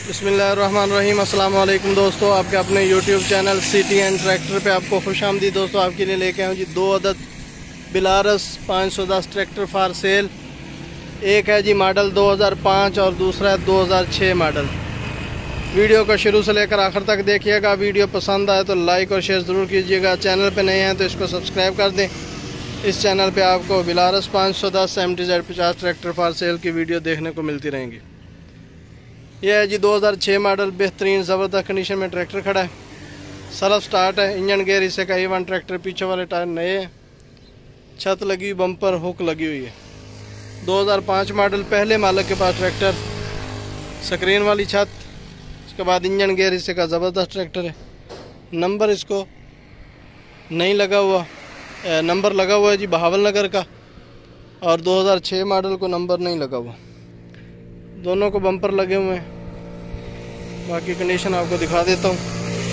बिस्मिल्लाहिर्रहमानिर्रहीम। अस्सलाम वालेकुम दोस्तों, आपके अपने YouTube channel city and tractor पे आपको खुशामदीद। दोस्तों आपके लिए लेके आऊँ जी 2 अदद बिलारस 510 ट्रैक्टर फॉर सेल। एक है जी मॉडल 2005 और दूसरा है 2006 मॉडल। वीडियो को शुरू से लेकर आखिर तक देखिएगा। वीडियो पसंद आए तो लाइक और शेयर ज़रूर कीजिएगा। चैनल पे नए हैं तो इसको सब्सक्राइब कर दें। इस चैनल पे आपको Belarus 510 MTZ 50 tractor for sale की वीडियो देखने को मिलती रहेंगी। यह है जी 2006 मॉडल, बेहतरीन ज़बरदस्त कंडीशन में ट्रैक्टर खड़ा है। सेल्फ स्टार्ट है, इंजन गेयर हिस्से का A1 ट्रैक्टर, पीछे वाले टायर नए हैं, छत लगी हुई, बम्पर हुक लगी हुई है। 2005 मॉडल, पहले मालिक के पास ट्रैक्टर, स्क्रीन वाली छत, उसके बाद इंजन गेयर हिस्से का ज़बरदस्त ट्रैक्टर है। नंबर इसको नहीं लगा हुआ, नंबर लगा हुआ है जी बहावल नगर का, और 2006 मॉडल को नंबर नहीं लगा हुआ। दोनों को बम्पर लगे हुए हैं। बाकी कंडीशन आपको दिखा देता हूँ।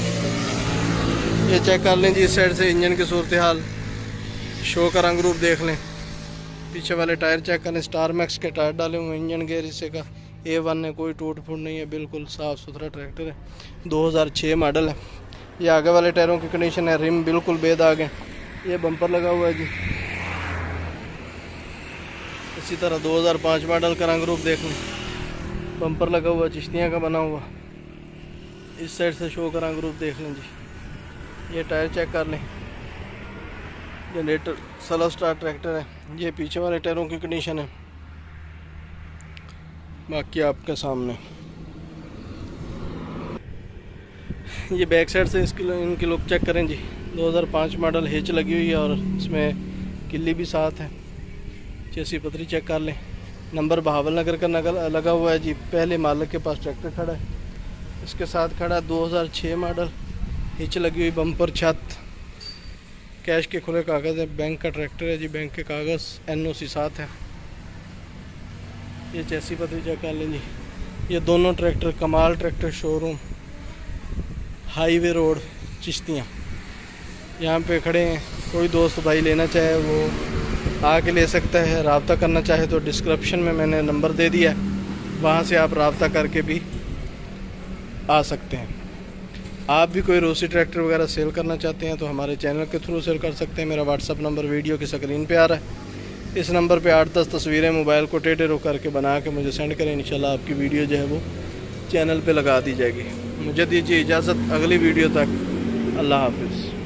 ये चेक कर लें जी, इस साइड से इंजन की सूरत हाल, शो का रंग रूप देख लें। पीछे वाले टायर चेक करें, स्टार मैक्स के टायर डाले हुए हैं। इंजन गेयर हिस्से का A1 है, कोई टूट फूट नहीं है, बिल्कुल साफ़ सुथरा ट्रैक्टर है। 2006 मॉडल है। ये आगे वाले टायरों की कंडीशन है, रिम बिल्कुल बेदाग है। ये बम्पर लगा हुआ है जी। इसी तरह 2005 मॉडल का रंग रूप देख लें, बम्पर लगा हुआ, चिश्तियाँ का बना हुआ। इस साइड से शो का रंग रूप देख लें जी। ये टायर चेक कर लें, जनरेटर सेल्फ स्टार्ट ट्रैक्टर है। ये पीछे वाले टायरों की कंडीशन है, बाकी आपके सामने। ये बैक साइड से इनकी लुक चेक करें जी। 2005 मॉडल, हिच लगी हुई है और इसमें किल्ली भी साथ है। चेसी पतरी चेक कर लें। नंबर बहावल नगर का लगा हुआ है जी। पहले मालिक के पास ट्रैक्टर खड़ा है, इसके साथ खड़ा 2006 मॉडल, हिच लगी हुई, बम्पर, छत, कैश के खुले कागज़ है। बैंक का ट्रैक्टर है जी, बैंक के कागज़, NOC साथ है। ये चेसी पतरी चेक कर लें जी। ये दोनों tractor Kamal tractor showroom, highway road, Chishtian, यहाँ पे खड़े हैं। कोई दोस्त भाई लेना चाहे वो आके ले सकता है। रब्ता करना चाहे तो डिस्क्रिप्शन में मैंने नंबर दे दिया है, वहाँ से आप रब्ता करके भी आ सकते हैं। आप भी कोई रोसी ट्रैक्टर वगैरह सेल करना चाहते हैं तो हमारे चैनल के थ्रू सेल कर सकते हैं। मेरा व्हाट्सअप नंबर वीडियो की स्क्रीन पे आ रहा है। इस नंबर पे 8-10 तस्वीरें मोबाइल को टेढ़े रो करके बना के मुझे सेंड करें। इंशाल्लाह आपकी वीडियो जो है वो चैनल पे लगा दी जाएगी। मुझे दीजिए इजाज़त, अगली वीडियो तक अल्लाह हाफिज़।